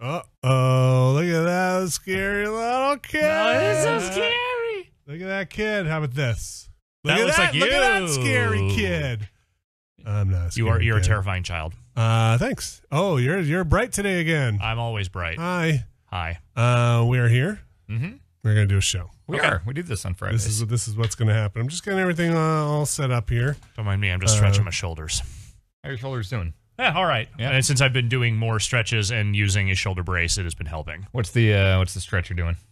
Uh-oh. Look at that scary little kid. Oh, it's so scary. Look at that kid. How about this? That looks like you. Look at that scary kid. I'm not a scary You're kid. a terrifying child. Thanks. Oh, you're bright today again. I'm always bright. Hi. Hi. We are here. Mm-hmm. We're going to do a show. We are. We do this on Fridays. This is what's going to happen. I'm just getting everything all set up here. Don't mind me. I'm just stretching my shoulders. How are your shoulders doing? Yeah, all right. Yeah. And since I've been doing more stretches and using a shoulder brace, it has been helping. What's the stretch you're doing?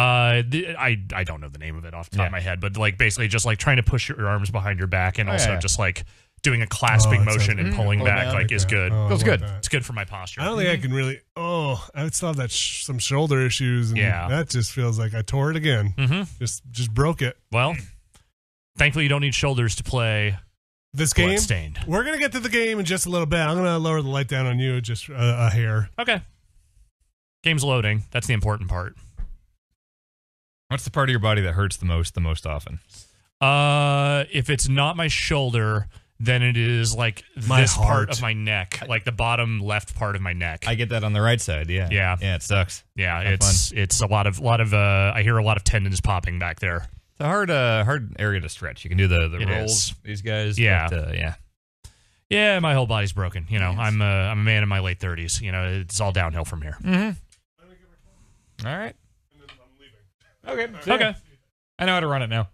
I don't know the name of it off the top of my head, but like basically just like trying to push your arms behind your back and also just like doing a clasping motion and pulling back like is good. Feels good. It's good for my posture. I don't think I can really. I would still have that some shoulder issues. And that just feels like I tore it again. Just broke it. Well, thankfully you don't need shoulders to play this game. Bloodstained. We're gonna get to the game in just a little bit. I'm gonna lower the light down on you just a hair. Okay. Game's loading. That's the important part. What's the part of your body that hurts the most often? If it's not my shoulder, then it is like this part of my neck, like the bottom left part of my neck. I get that on the right side. Yeah. Yeah. It sucks. Yeah. Not It's a lot of. I hear a lot of tendons popping back there. It's a hard area to stretch. You can do the rolls. These guys. Yeah. But, Yeah. My whole body's broken. You know, I'm a man in my late 30s. You know, it's all downhill from here. All right. Okay. Okay. I know how to run it now.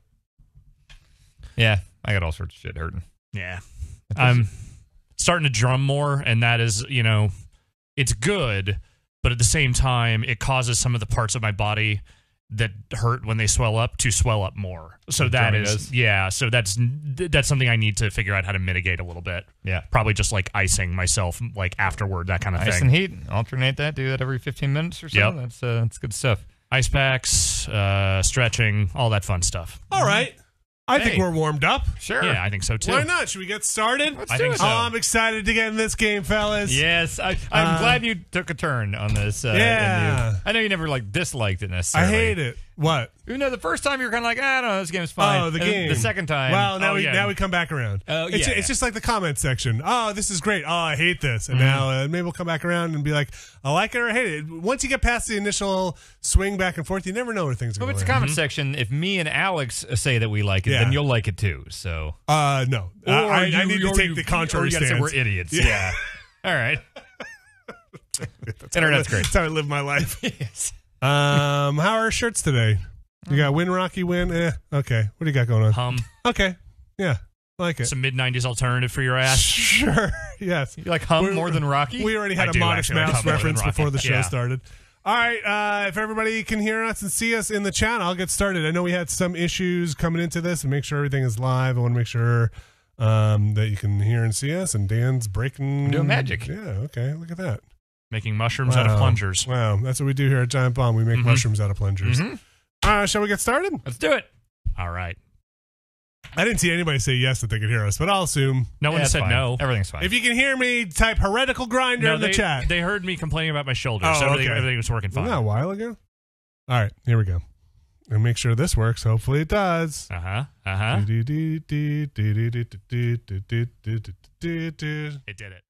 Yeah, I got all sorts of shit hurting. Yeah. I'm starting to drum more, and that is, you know, it's good, but at the same time, it causes some of the parts of my body that hurt when they swell up to swell up more. So that is, so that's something I need to figure out how to mitigate a little bit. Yeah. Probably just like icing myself like afterward, that kind of thing. Ice and heat, alternate that, do that every 15 minutes or so. Yep. That's good stuff. Ice packs, stretching, all that fun stuff. All right. I think we're warmed up. Sure. Yeah, I think so too. Why not? Should we get started? I think so. Oh, I'm excited to get in this game, fellas. Yes, I'm glad you took a turn on this. Yeah. I know you never disliked it necessarily. I hate it. What? You know, the first time you were kind of like, I don't know, this game's fine. Oh, the And game. The second time. Well, now we come back around. It's just like the comment section. Oh, this is great. Oh, I hate this. And now maybe we'll come back around and be like, I like it or I hate it. Once you get past the initial swing back and forth, you never know where things are going. But it's the comment section. If me and Alex say that we like it, then you'll like it too. So. No. I need to take the contrary stance. Say we're idiots. Yeah. All right. Internet's great. That's how I live my life. Yes. How are our shirts today? You got win, Rocky, win? Okay. What do you got going on? Hum. Okay. Yeah. Like it. Some mid-90s alternative for your ass. Sure. Yes. You like Hum more than Rocky? We already had a Modest Mouse reference before the show started. All right. If everybody can hear us and see us in the chat, I'll get started. I know we had some issues coming into this and make sure everything is live. I want to make sure that you can hear and see us. And Dan's breaking. We're doing magic. Yeah. Okay. Look at that. Making mushrooms out of plungers. Wow. That's what we do here at Giant Bomb. We make mushrooms out of plungers. Shall we get started? Let's do it. All right. I didn't see anybody say yes that they could hear us, but I'll assume. No one said no. Everything's fine. If you can hear me, type heretical grinder in the chat. They heard me complaining about my shoulders. Oh, so okay. everything was working fine. Wasn't that a while ago? All right, here we go. And make sure this works. Hopefully it does. It did it.